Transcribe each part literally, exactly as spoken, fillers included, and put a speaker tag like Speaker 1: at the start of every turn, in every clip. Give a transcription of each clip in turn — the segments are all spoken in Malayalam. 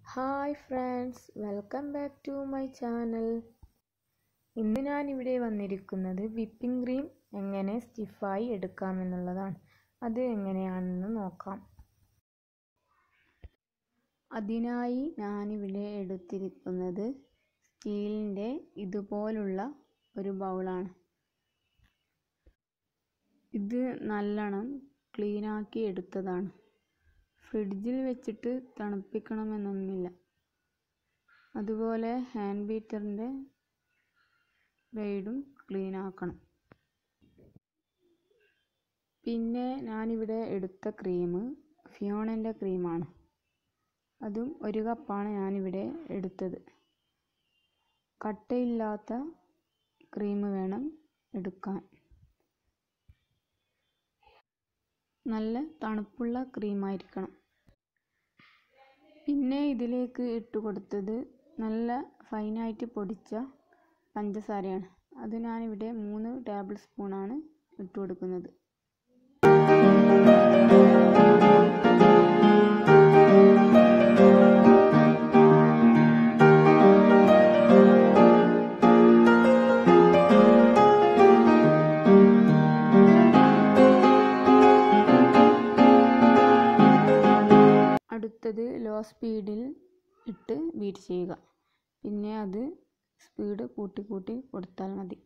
Speaker 1: Hi friends, welcome back to my channel. ഇന്ന് ഞാൻ ഇവിടെ വന്നിരിക്കുന്നത് വിപ്പിംഗ് ക്രീം എങ്ങനെ സ്റ്റിഫായി എടുക്കാമെന്നുള്ളതാണ്. അത് എങ്ങനെയാണെന്ന് നോക്കാം. അതിനായി ഞാനിവിടെ എടുത്തിരിക്കുന്നത് സ്റ്റീലിൻ്റെ ഇതുപോലുള്ള ഒരു ബൗളാണ്. ഇത് നല്ലോണം ക്ലീനാക്കി എടുത്തതാണ്. ഫ്രിഡ്ജിൽ വെച്ചിട്ട് തണുപ്പിക്കണമെന്നൊന്നുമില്ല. അതുപോലെ ഹാൻഡ് ബീറ്ററിൻ്റെ ബ്ലേഡും ക്ലീൻ ആക്കണം. പിന്നെ ഞാനിവിടെ എടുത്ത ക്രീം ഫിയോണൻ്റെ ക്രീമാണ്. അതും ഒരു കപ്പാണ് ഞാനിവിടെ എടുത്തത്. കട്ടയില്ലാത്ത ക്രീം വേണം എടുക്കാൻ. നല്ല തണുപ്പുള്ള ക്രീമായിരിക്കണം. പിന്നെ ഇതിലേക്ക് ഇട്ട് കൊടുത്തത് നല്ല ഫൈനായിട്ട് പൊടിച്ച പഞ്ചസാരയാണ്. അത് ഞാനിവിടെ മൂന്ന് ടേബിൾ സ്പൂണാണ് ഇട്ട് കൊടുക്കുന്നത്. അടുത്തത് ലോ സ്പീഡിൽ ഇട്ട് ബീറ്റ് ചെയ്യുക. പിന്നെ അത് സ്പീഡ് കൂട്ടി കൂട്ടി കൊടുത്താൽ മതി.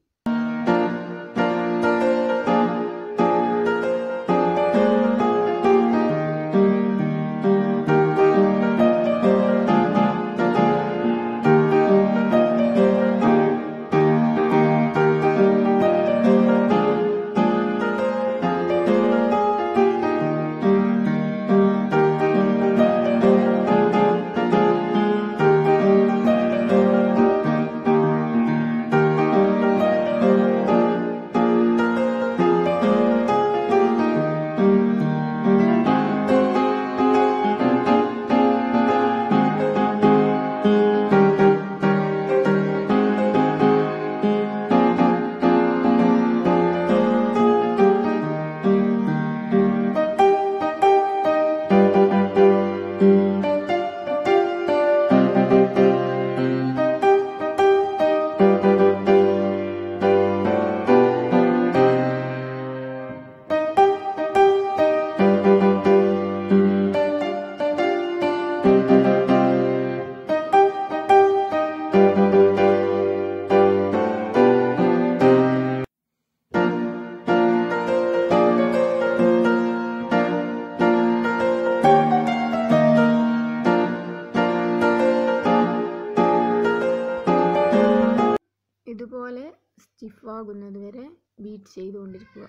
Speaker 1: ഇതുപോലെ സ്റ്റിഫ് ആകുന്നത് വരെ ബീറ്റ് ചെയ്തുകൊണ്ടിരിക്കുക.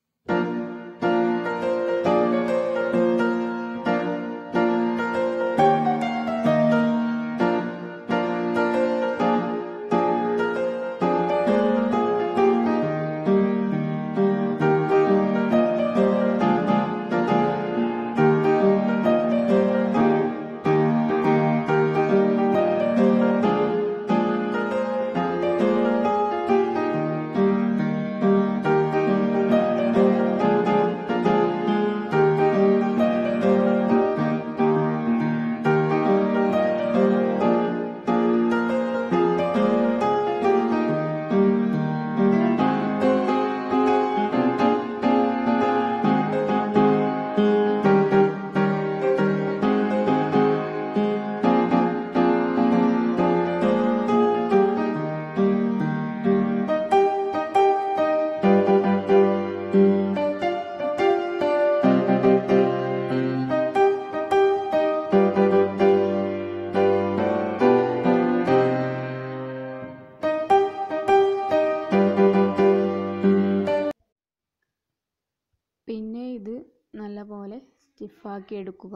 Speaker 1: പിന്നെ ഇത് നല്ലപോലെ സ്റ്റിഫാക്കി എടുക്കുക.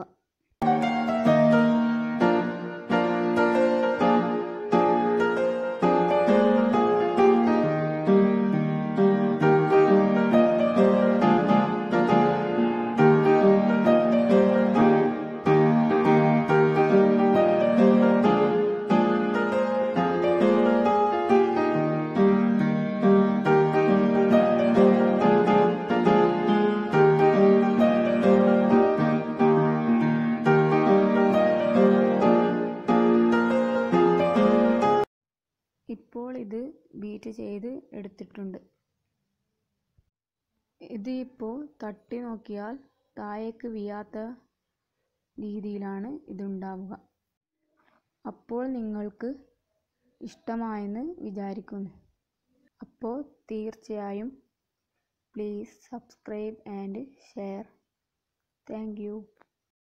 Speaker 1: ഇത് ബീറ്റ് ചെയ്ത് എടുത്തിട്ടുണ്ട്. ഇത് ഇപ്പോൾ തട്ടി നോക്കിയാൽ താഴേക്ക് വീഴാത്ത രീതിയിലാണ് ഇതുണ്ടാവുക. അപ്പോൾ നിങ്ങൾക്ക് ഇഷ്ടമായെന്ന് വിചാരിക്കുന്നു. അപ്പോൾ തീർച്ചയായും please subscribe and share. Thank U.